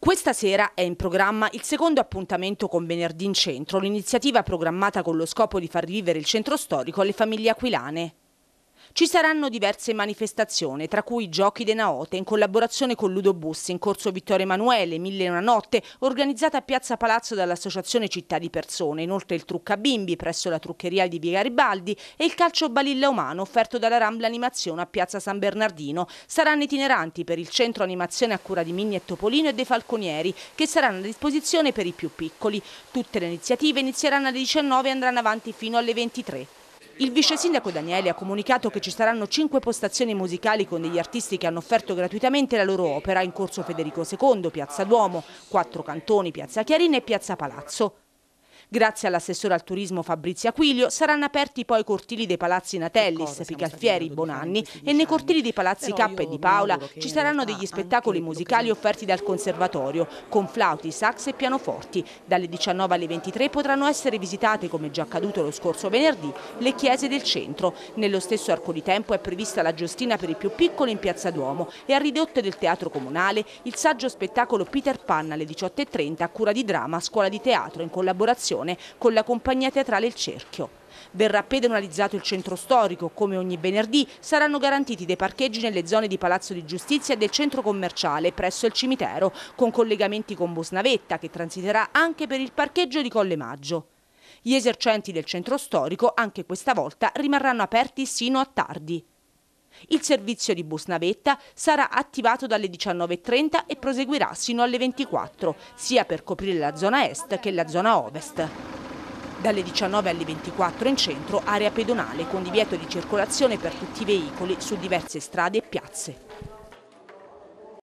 Questa sera è in programma il secondo appuntamento con Venerdì in Centro, l'iniziativa programmata con lo scopo di far rivivere il centro storico alle famiglie aquilane. Ci saranno diverse manifestazioni, tra cui Giochi de Naote in collaborazione con Ludobus in Corso Vittorio Emanuele, 1001 Notte, organizzata a Piazza Palazzo dall'Associazione Città di Persone, inoltre il Trucca Bimbi presso la truccheria di Via Garibaldi e il calcio balilla umano offerto dalla Rambla Animazione a Piazza San Bernardino. Saranno itineranti per il centro animazione a cura di Minni e Topolino e dei Falconieri, che saranno a disposizione per i più piccoli. Tutte le iniziative inizieranno alle 19 e andranno avanti fino alle 23. Il vice sindaco Daniele ha comunicato che ci saranno 5 postazioni musicali con degli artisti che hanno offerto gratuitamente la loro opera in Corso Federico II, Piazza Duomo, 4 cantoni, Piazza Chiarina e Piazza Palazzo. Grazie all'assessore al turismo Fabrizio Aquilio saranno aperti poi i cortili dei palazzi Natellis, Picalfieri, Bonanni e nei cortili dei palazzi K e di Paola ci saranno degli spettacoli musicali offerti dal conservatorio con flauti, sax e pianoforti. Dalle 19 alle 23 potranno essere visitate, come già accaduto lo scorso venerdì, le chiese del centro. Nello stesso arco di tempo è prevista la giostina per i più piccoli in Piazza Duomo e a ridotte del Teatro Comunale il saggio spettacolo Peter Pan alle 18:30 a cura di Drama Scuola di Teatro in collaborazione con la compagnia teatrale Il Cerchio. Verrà pedonalizzato il centro storico, come ogni venerdì saranno garantiti dei parcheggi nelle zone di Palazzo di Giustizia e del centro commerciale presso il cimitero, con collegamenti con Busnavetta che transiterà anche per il parcheggio di Colle Maggio. Gli esercenti del centro storico anche questa volta rimarranno aperti sino a tardi. Il servizio di Busnavetta sarà attivato dalle 19:30 e proseguirà sino alle 24, sia per coprire la zona est che la zona ovest. Dalle 19 alle 24 in centro, area pedonale con divieto di circolazione per tutti i veicoli su diverse strade e piazze.